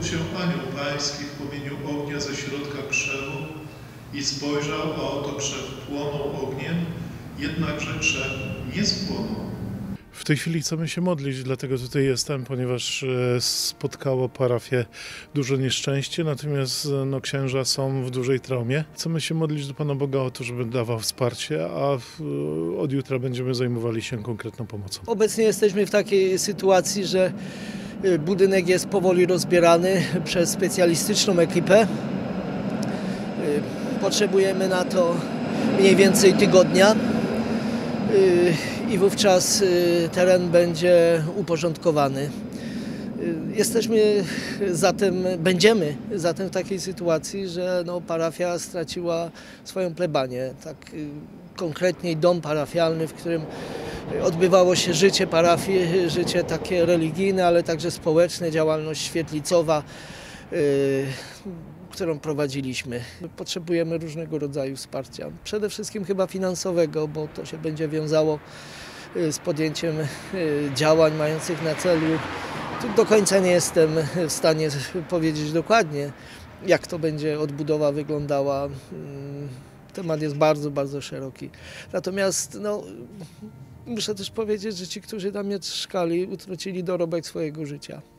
ukrył się anioł pański w płomieniu ognia ze środka krzewu i spojrzał, a oto krzew płonął ogniem, jednakże krzew nie spłonął. W tej chwili chcemy się modlić, dlatego tutaj jestem, ponieważ spotkało parafię duże nieszczęście, natomiast księża są w dużej traumie. Chcemy się modlić do Pana Boga o to, żeby dawał wsparcie, a od jutra będziemy zajmowali się konkretną pomocą. Obecnie jesteśmy w takiej sytuacji, że budynek jest powoli rozbierany przez specjalistyczną ekipę. Potrzebujemy na to mniej więcej tygodnia. I wówczas teren będzie uporządkowany. Będziemy zatem w takiej sytuacji, że parafia straciła swoją plebanię. Tak konkretniej dom parafialny, w którym odbywało się życie parafii, życie takie religijne, ale także społeczne, działalność świetlicowa, którą prowadziliśmy. Potrzebujemy różnego rodzaju wsparcia. Przede wszystkim chyba finansowego, bo to się będzie wiązało z podjęciem działań mających na celu. Tu do końca nie jestem w stanie powiedzieć dokładnie, jak to będzie odbudowa wyglądała. Temat jest bardzo, bardzo szeroki. Natomiast muszę też powiedzieć, że ci, którzy tam mieszkali, utracili dorobek swojego życia.